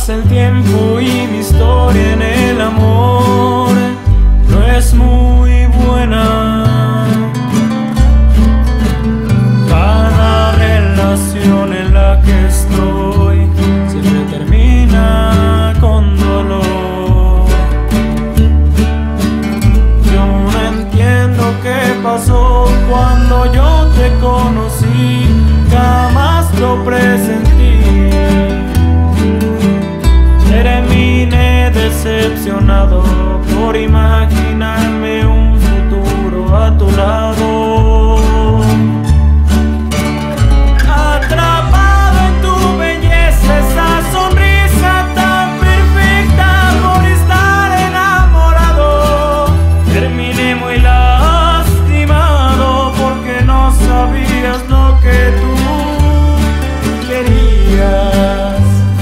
Pasa el tiempo y mi historia en el amor no es muy buena. Cada relación en la que estoy siempre termina con dolor. Yo no entiendo qué pasó cuando yo te conocí, jamás lo presentí. Terminé decepcionado por imaginarme un futuro a tu lado. Atrapado en tu belleza, esa sonrisa tan perfecta, por estar enamorado. Terminé muy lastimado porque no sabías lo que tú querías.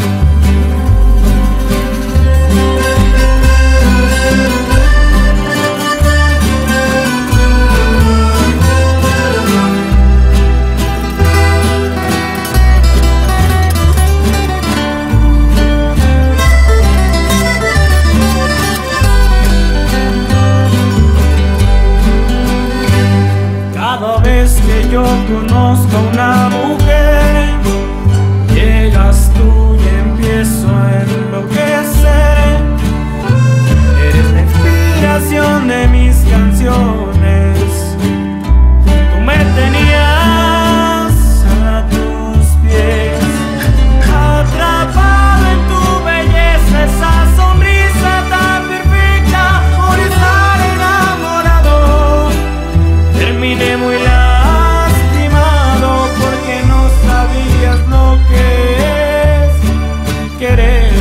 Cada vez que yo conozco a una mujer, llegas tú y empiezo a enloquecer. Eres la inspiración de mis canciones. Tú me tenías a tus pies, atrapado en tu belleza, esa sonrisa tan perfecta, por estar enamorado. Terminé muy lastimado porque no sabías lo que es querer.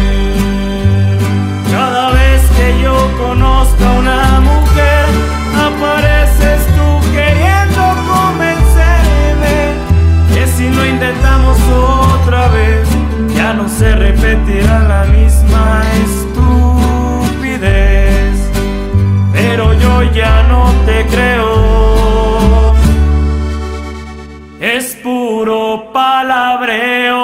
Cada vez que yo conozco a una mujer, apareces tú queriendo convencerme que si lo intentamos otra vez, ya no se repetirá la misma estupidez. Pero yo ya no te creo, es puro palabreo.